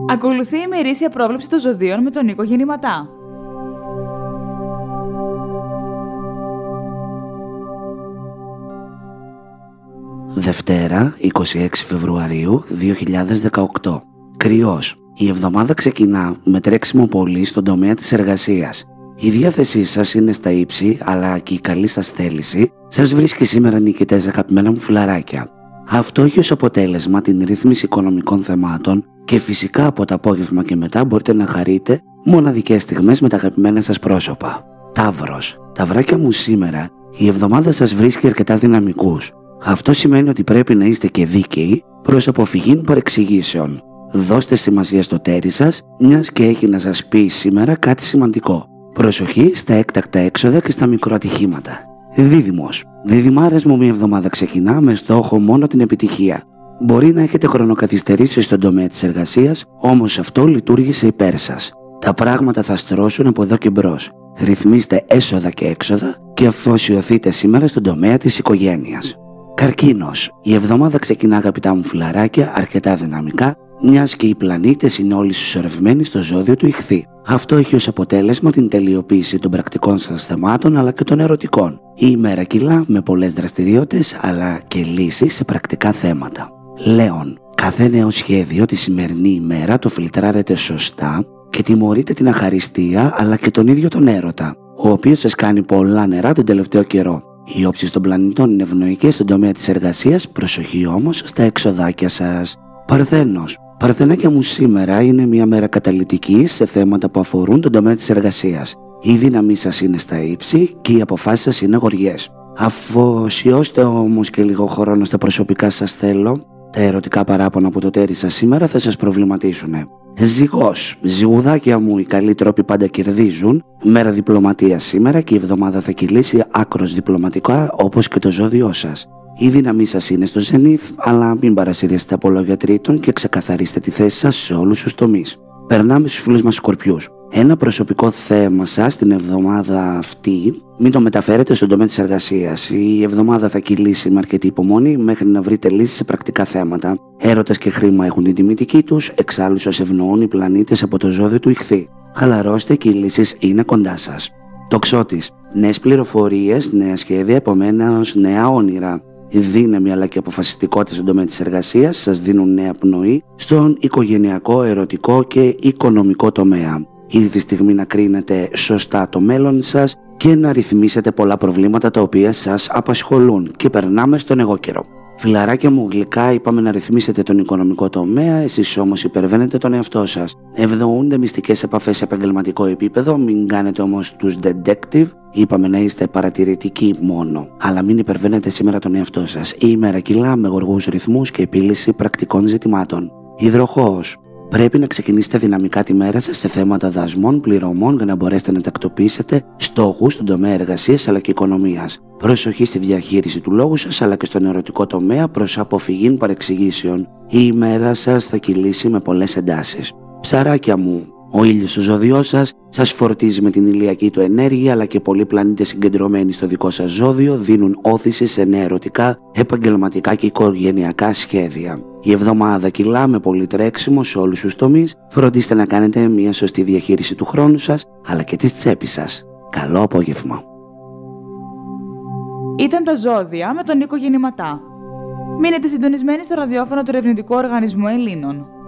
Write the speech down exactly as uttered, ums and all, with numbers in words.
Ακολουθεί η ημερήσια πρόβλεψη των ζωδίων με τον Νίκο Γεννηματά. Δευτέρα, είκοσι έξι Φεβρουαρίου δύο χιλιάδες δεκαοκτώ. Κρυός. Η εβδομάδα ξεκινά με τρέξιμο πολύ στον τομέα της εργασίας. Η διάθεσή σας είναι στα ύψη, αλλά και η καλή σας θέληση σας βρίσκει σήμερα νικητές, αγαπημένα μου φιλαράκια. Αυτό έχει ως αποτέλεσμα την ρύθμιση οικονομικών θεμάτων και φυσικά από το απόγευμα και μετά μπορείτε να χαρείτε μοναδικές στιγμές με τα αγαπημένα σας πρόσωπα. Ταύρος. Ταυράκια μου, σήμερα η εβδομάδα σας βρίσκει αρκετά δυναμικούς. Αυτό σημαίνει ότι πρέπει να είστε και δίκαιοι προς αποφυγή παρεξηγήσεων. Δώστε σημασία στο τέρι σας, μιας και έχει να σας πει σήμερα κάτι σημαντικό. Προσοχή στα έκτακτα έξοδα και στα μικροατυχήματα. Δίδυμος. Δίδυμάρες μου, μια εβδομάδα ξεκινά με στόχο μόνο την επιτυχία. Μπορεί να έχετε χρονοκαθυστερήσει στον τομέα της εργασίας, όμως αυτό λειτουργήσε υπέρ σας. Τα πράγματα θα στρώσουν από εδώ και μπρος. Ρυθμίστε έσοδα και έξοδα και αφοσιωθείτε σήμερα στον τομέα της οικογένειας. Καρκίνος. Η εβδομάδα ξεκινά, αγαπητά μου φιλαράκια, αρκετά δυναμικά, μιας και οι πλανήτες είναι όλοι συσσωρευμένοι στο ζώδιο του Ιχθύ. Αυτό έχει ως αποτέλεσμα την τελειοποίηση των πρακτικών σας θεμάτων αλλά και των ερωτικών. Η ημέρα κυλά με πολλές δραστηριότητες αλλά και λύσεις σε πρακτικά θέματα. Λέων. Κάθε νέο σχέδιο τη σημερινή ημέρα το φιλτράρετε σωστά και τιμωρείτε την αχαριστία αλλά και τον ίδιο τον έρωτα, ο οποίος σας κάνει πολλά νερά τον τελευταίο καιρό. Οι όψεις των πλανητών είναι ευνοϊκές στον τομέα της εργασίας, προσοχή όμως στα εξοδάκια σας. Παρθένος. Παρθενάκια μου, σήμερα είναι μια μέρα καταλυτική σε θέματα που αφορούν τον τομέα της εργασίας. Η δύναμή σας είναι στα ύψη και οι αποφάσεις σας είναι αγοριές. Αφοσιώστε όμως και λίγο χρόνο στα προσωπικά σας θέλω. Τα ερωτικά παράπονα από το τέρι σας σήμερα θα σας προβληματίσουν. Ζυγός. Ζυγουδάκια μου, οι καλοί τρόποι πάντα κερδίζουν. Μέρα διπλωματίας σήμερα και η εβδομάδα θα κυλήσει άκρος διπλωματικά όπως και το ζώδιό σας. Η δύναμή σας είναι στο ζενήθ, αλλά μην παρασυρίσετε από λόγια τρίτων και ξεκαθαρίστε τη θέση σας σε όλους τους τομείς. Περνάμε στους φίλους μας Σκορπιούς. Ένα προσωπικό θέμα σας την εβδομάδα αυτή μην το μεταφέρετε στον τομέα της εργασίας. Η εβδομάδα θα κυλήσει με αρκετή υπομονή μέχρι να βρείτε λύσεις σε πρακτικά θέματα. Έρωτας και χρήμα έχουν την τιμητική τους, εξάλλου σας ευνοούν οι πλανήτες από το ζώδιο του Ιχθύ. Χαλαρώστε και οι λύσεις είναι κοντά σας. Τοξότης. Νέες πληροφορίες, νέα σχέδια, επομένως νέα όνειρα. Η δύναμη αλλά και αποφασιστικότητα στον τομέα της εργασίας σας δίνουν νέα πνοή στον οικογενειακό, ερωτικό και οικονομικό τομέα. Ήδη τη στιγμή να κρίνετε σωστά το μέλλον σας και να ρυθμίσετε πολλά προβλήματα τα οποία σας απασχολούν. Και περνάμε στον εγώ καιρό. Φιλαράκια μου, γλυκά είπαμε να ρυθμίσετε τον οικονομικό τομέα, εσείς όμως υπερβαίνετε τον εαυτό σας. Ευνοούνται μυστικές επαφές σε επαγγελματικό επίπεδο, μην κάνετε όμως τους detective. Είπαμε να είστε παρατηρητικοί μόνο, αλλά μην υπερβαίνετε σήμερα τον εαυτό σας. Η ημέρα κυλά με γοργούς ρυθμούς και επίλυση πρακτικών ζητημάτων. Υδροχόος. Πρέπει να ξεκινήσετε δυναμικά τη μέρα σας σε θέματα δασμών, πληρωμών για να μπορέσετε να τακτοποιήσετε στόχους στον τομέα εργασίας αλλά και οικονομίας. Προσοχή στη διαχείριση του λόγου σας αλλά και στον ερωτικό τομέα προς αποφυγή παρεξηγήσεων. Η ημέρα σας θα κυλήσει με πολλές εντάσεις. Ψαράκια μου. Ο ήλιος στο ζώδιό σας σας φορτίζει με την ηλιακή του ενέργεια, αλλά και πολλοί πλανήτες συγκεντρωμένοι στο δικό σας ζώδιο δίνουν όθηση σε νέα ερωτικά, επαγγελματικά και οικογενειακά σχέδια. Η εβδομάδα κυλά με πολύ τρέξιμο σε όλους τους τομείς. Φροντίστε να κάνετε μια σωστή διαχείριση του χρόνου σας αλλά και της τσέπης σας. Καλό απόγευμα. Ήταν τα ζώδια με τον Νίκο Γεννηματά. Μείνετε συντονισμένοι στο ραδιόφωνο του Ερευνητικού Οργανισμού Ελλήνων.